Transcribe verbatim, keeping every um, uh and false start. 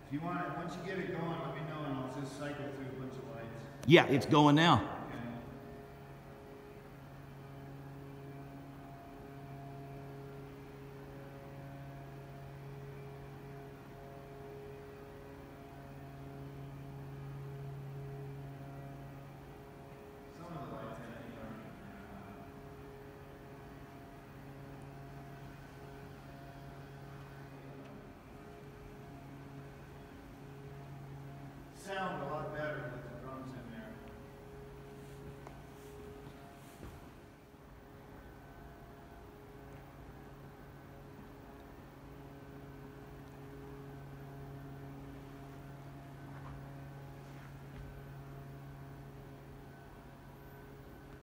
If you want it, once you get it going, let me know and I'll just cycle through a bunch of lights. Yeah, it's going now. Okay. Some of the lights I think are sound